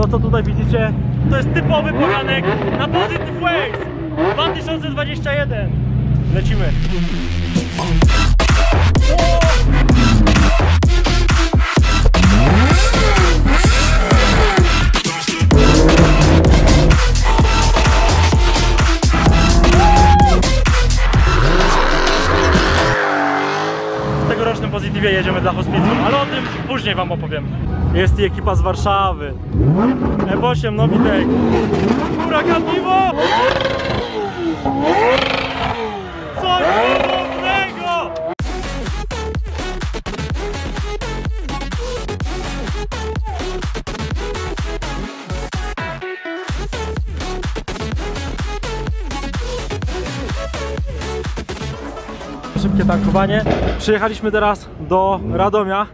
To co tutaj widzicie, to jest typowy poranek na Positive Ways 2021. Lecimy. W tegorocznym Positive jedziemy dla hospicjum, ale o tym później wam opowiem. Jest i ekipa z Warszawy. F8 Nowitek. Huragan Piwo! Coś cudownego! Szybkie tankowanie. Przyjechaliśmy teraz do Radomia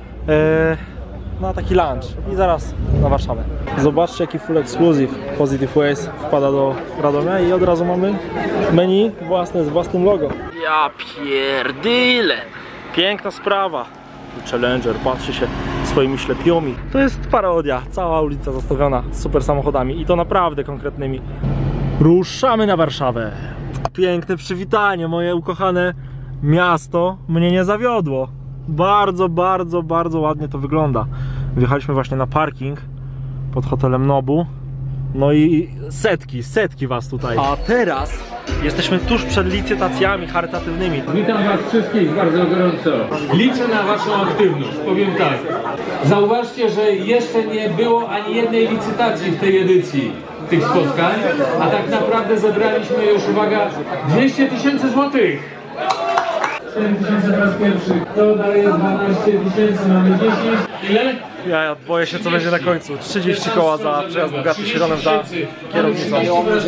na taki lunch i zaraz na Warszawę. Zobaczcie, jaki full exclusive Positive Ways wpada do Radomia i od razu mamy menu własne z własnym logo. Ja pierdyle! Piękna sprawa. Challenger patrzy się swoimi ślepiomi. To jest parodia. Cała ulica zastawiona super samochodami i to naprawdę konkretnymi. Ruszamy na Warszawę. Piękne przywitanie, moje ukochane miasto mnie nie zawiodło. Bardzo, bardzo, bardzo ładnie to wygląda. Wjechaliśmy właśnie na parking pod hotelem Nobu. No i setki was tutaj. A teraz jesteśmy tuż przed licytacjami charytatywnymi. Witam was wszystkich bardzo gorąco. Liczę na waszą aktywność, powiem tak. Zauważcie, że jeszcze nie było ani jednej licytacji w tej edycji tych spotkań, a tak naprawdę zebraliśmy już, uwaga, 200 000 złotych. 4 000 po raz pierwszy. To daje 12 000, mamy 10. Ile? Ja boję się, co będzie na końcu. 30 koła za przejazd Bugatti Chironem za kierownicą.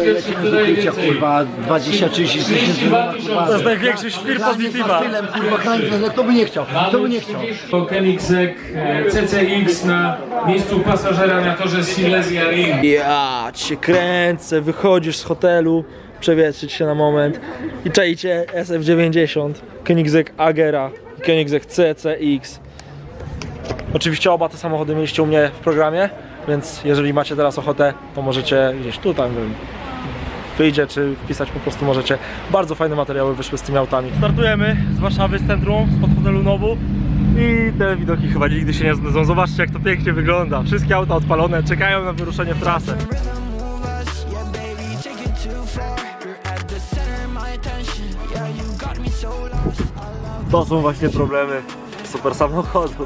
Kurwa, 20-30 tysięcy. To jest największy świr Positive'a. To by nie chciał, to by nie chciał. Koenigsegg CCX na miejscu pasażera na torze Silesia Ring. Ja cię kręcę, wychodzisz z hotelu, przewietrzyć się na moment i czajcie SF90, Koenigsegg Agera i Koenigsegg CCX. Oczywiście oba te samochody mieliście u mnie w programie, więc jeżeli macie teraz ochotę, to możecie gdzieś tutaj wyjdzie, czy wpisać po prostu możecie. Bardzo fajne materiały wyszły z tymi autami. Startujemy z Warszawy, z centrum, spod hotelu Nobu i te widoki chyba nigdy się nie znudzą. Zobaczcie, jak to pięknie wygląda. Wszystkie auta odpalone, czekają na wyruszenie w trasę. To są właśnie problemy super samochodu.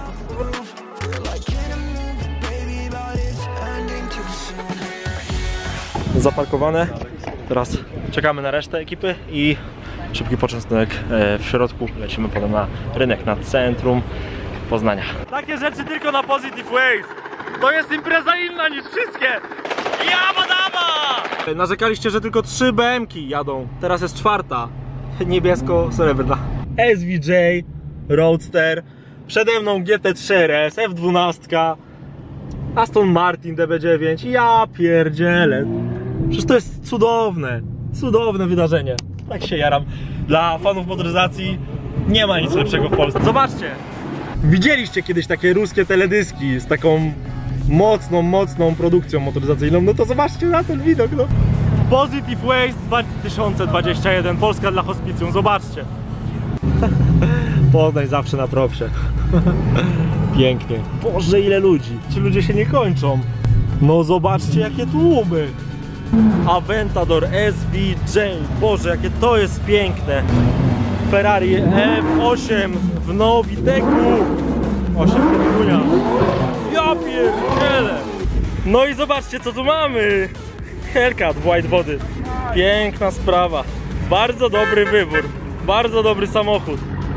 Zaparkowane. Teraz czekamy na resztę ekipy i szybki poczęstunek w środku. Lecimy potem na rynek, na centrum Poznania. Takie rzeczy tylko na Positive Ways. To jest impreza inna niż wszystkie. Jabadaba! Narzekaliście, że tylko 3 BM-ki jadą. Teraz jest 4. Niebiesko-srebrna. SVJ Roadster. Przede mną GT3 RS, F12, Aston Martin DB9. Ja pierdzielę. Przecież to jest cudowne wydarzenie. Tak się jaram. Dla fanów motoryzacji nie ma nic lepszego w Polsce. Zobaczcie, widzieliście kiedyś takie ruskie teledyski z taką mocną produkcją motoryzacyjną. No to zobaczcie na ten widok, no. Positive Ways 2021, Polska dla hospicjum, zobaczcie. Poznań zawsze na propsie. Pięknie. Boże, ile ludzi. Ci ludzie się nie kończą. No zobaczcie, jakie tłumy. Aventador SVJ. Boże, jakie to jest piękne. Ferrari F8 w Nowiteku. 8 Filipunia. Ja pierdzielę. No i zobaczcie, co tu mamy. Hellcat w white body. Piękna sprawa. Bardzo dobry wybór. Bardzo dobry samochód.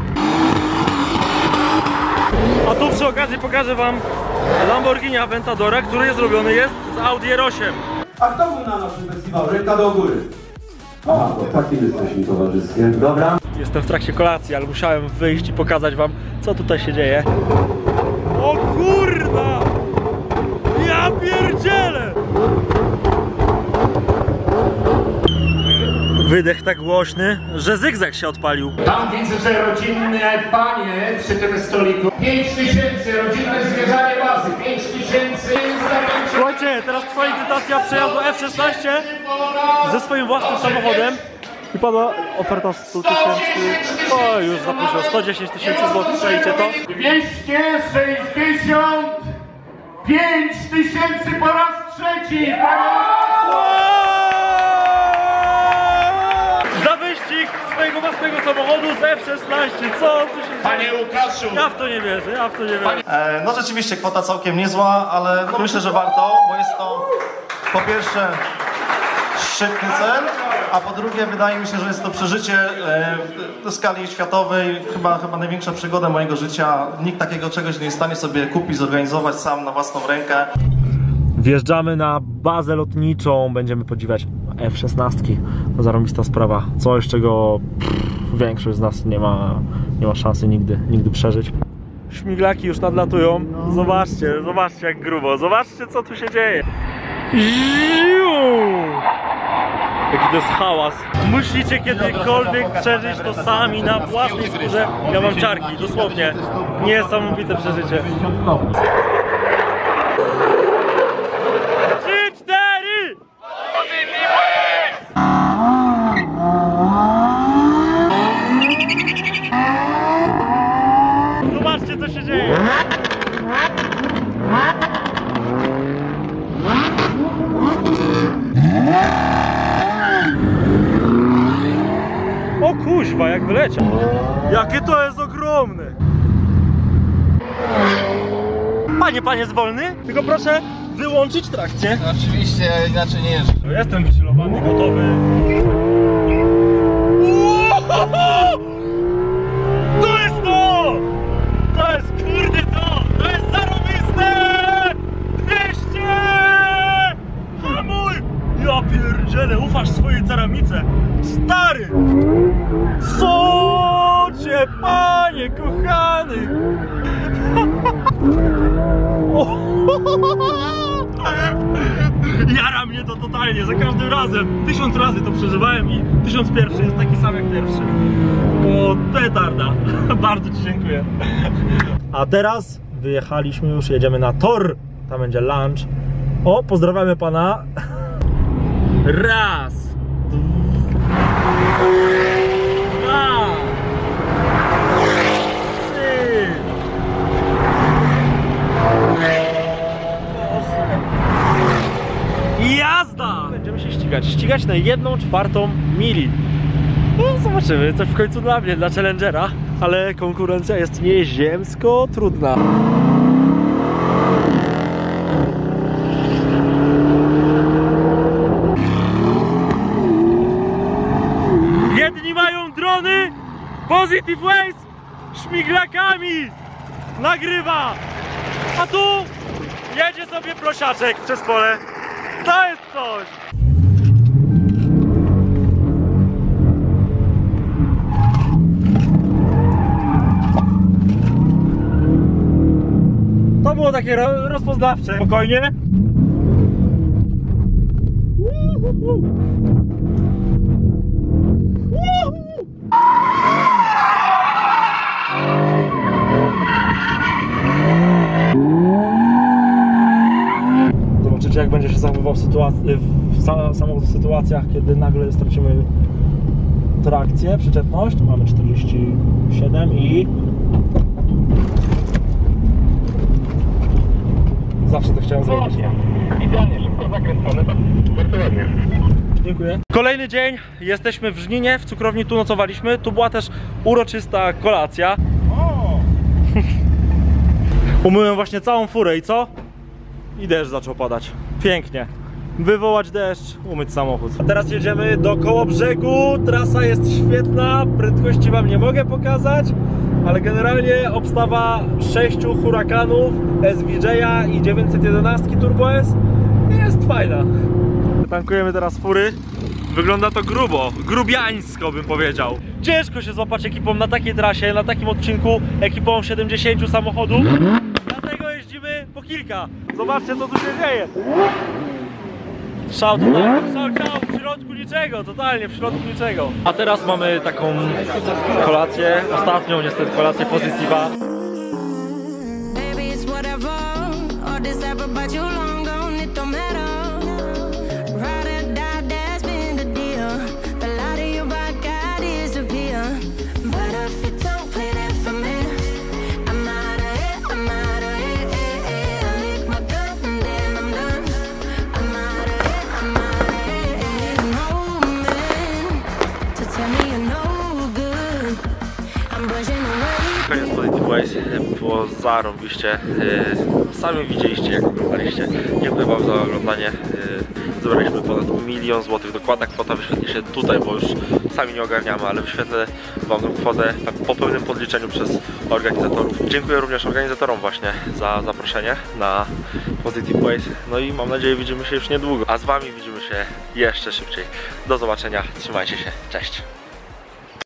A tu przy okazji pokażę wam Lamborghini Aventadora, który zrobiony jest z Audi R8. A kto był na naszym festiwalu? Ręka do góry. A, to takim jesteśmy towarzyskie. Dobra. Jestem w trakcie kolacji, ale musiałem wyjść i pokazać wam, co tutaj się dzieje. O kurna! Ja pierdzielę! Wydech tak głośny, że zygzak się odpalił. Tam widzę, że rodzinne panie przy tym stoliku. 5 000, rodzinne zwiedzanie bazy. 5 000. Słuchajcie, Nie, teraz trwa licytacja przejazdu F16 ze swoim własnym samochodem i padła oferta 100 000, o już za późno, 110 000 złotych, czajcie to? 265 000 po raz trzeci! Za wyścig swojego własnego samochodu z F16, co tu się dzieje? Panie Łukaszu! Ja w to nie wierzę, ja w to nie wierzę. No rzeczywiście kwota całkiem niezła, ale no myślę, że warto, bo jest to po pierwsze szczytny cel, a po drugie wydaje mi się, że jest to przeżycie w skali światowej, chyba największa przygoda mojego życia. Nikt takiego czegoś nie jest w stanie sobie kupić, zorganizować sam na własną rękę. Wjeżdżamy na bazę lotniczą, będziemy podziwiać F16. To zarąbista sprawa. Coś, czego większość z nas nie ma szansy nigdy przeżyć. Śmiglaki już nadlatują. Zobaczcie jak grubo. Zobaczcie co tu się dzieje. Jaki to jest hałas. Musicie kiedykolwiek przeżyć to sami na własnej skórze. Ja mam ciarki, dosłownie. Niesamowite przeżycie. 3, 4! Zobaczcie co się dzieje. O kuźwa, jak wyleciał. Jakie to jest ogromne. Panie jest wolny? Tylko proszę wyłączyć trakcję. Oczywiście, inaczej nie jest. Jestem wychillowany, gotowy. To jest to! To jest kurde to! To jest zarobiste! 200! Hamuj! Ja pierdzielę, ufasz swojej ceramice. Stary! Co cię, panie kochany! Jara mnie to totalnie, za każdym razem. 1000 razy to przeżywałem i 1001 jest taki sam jak pierwszy. O, petarda. Bardzo ci dziękuję. A teraz wyjechaliśmy już, jedziemy na tor. Tam będzie lunch. O, pozdrawiamy pana. Raz. Dwa. Trzy. Jazda! Będziemy się ścigać na 1/4 mili. No zobaczymy, co w końcu dla mnie, dla Challengera, ale konkurencja jest nieziemsko trudna. Jedni mają drony, Positive Ways śmiglakami nagrywa, a tu jedzie sobie prosiaczek przez pole. To jest coś! To było takie rozpoznawcze. Spokojnie. Zobaczycie jak będzie się zachowywał samochód w sytuacjach, kiedy nagle stracimy trakcję, przyczepność. Mamy 47 i... Zawsze to chciałem zrobić. Idealnie, szybko zakręcone, bardzo ładnie. Dziękuję. Kolejny dzień, jesteśmy w Żninie, w cukrowni, tu nocowaliśmy. Tu była też uroczysta kolacja. Umyłem właśnie całą furę i co? I deszcz zaczął padać. Pięknie. Wywołać deszcz, umyć samochód. A teraz jedziemy do Kołobrzegu. Trasa jest świetna, prędkości wam nie mogę pokazać, ale generalnie obstawa 6 hurakanów SVJ-a i 911 Turbo S jest fajna. Tankujemy teraz fury. Wygląda to grubo, grubiańsko bym powiedział. Ciężko się złapać ekipą na takiej trasie, na takim odcinku, ekipą 70 samochodów. Dlatego jeździmy po kilka. Zobaczcie co tu się dzieje. Szał, w środku niczego, totalnie w środku niczego. A teraz mamy taką kolację, ostatnią niestety kolację Positive'a. Baby, it's whatever. All this ever, but you long gone. It don't matter. Ways. Było zarąbiście. Sami widzieliście, jak oglądaliście. Dziękuję wam za oglądanie. Zebraliśmy ponad 1 000 000 złotych. Dokładna kwota wyświetli się tutaj, bo już sami nie ogarniamy, ale wyświetlę wam tę kwotę tak po pełnym podliczeniu przez organizatorów. Dziękuję również organizatorom właśnie za zaproszenie na Positive Ways. No i mam nadzieję, widzimy się już niedługo. A z wami widzimy się jeszcze szybciej. Do zobaczenia. Trzymajcie się. Cześć.